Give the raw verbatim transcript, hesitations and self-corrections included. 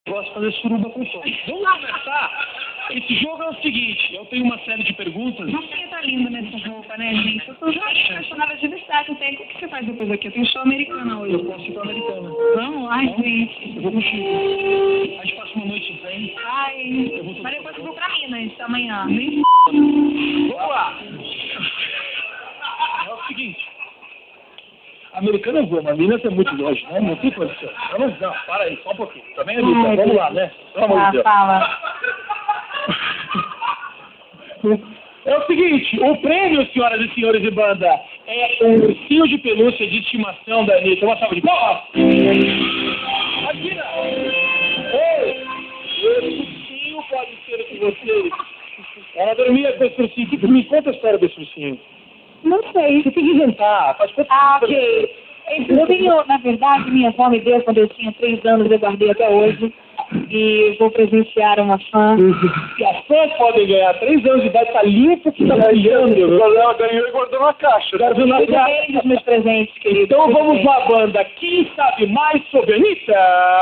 Gosto de fazer suruba com som. Vamos conversar? Esse jogo é o seguinte, eu tenho uma série de perguntas. Você tá linda nessa roupa, né, gente? Eu tô já apaixonada de verdade. Tem... O que você faz depois aqui? Eu tenho show americana hoje. Eu posso ir pra Americana. Vamos? Ai, Vamos? gente. Eu vou contigo. A gente passa uma noite zen. Ai, Eu vou mas depois eu vou pra Minas amanhã. Nem Vamos lá. É o seguinte. Americana eu vou, mas Minas é muito longe, né? Não tem condição. Não, não, para aí, só um pouquinho. Também é Anitta, vamos lá, né? Pelo amor de Deus. fala. É o seguinte, o prêmio, senhoras e senhores de banda, é o ursinho de pelúcia de estimação da Anitta. Uma salva de palmas. Imagina! Ei, esse ursinho pode ser de vocês. Ela dormia com esse ursinho. Que- Me conta a história desse ursinho. Não sei. Você tem que inventar. Faz quanto Ah, tempo- ok. Esse ursinho, na verdade, minha avó me deu quando eu tinha três anos, eu guardei até hoje. E vou presenciar uma fã. E as fãs podem ganhar três anos de idade, tá limpo que tá brilhando. Ela ganhou e guardou na caixa. Guardou na Cuida caixa. bem dos meus presentes, querido. Então Cuida vamos bem. lá, banda. Quem sabe mais sobre a Anitta?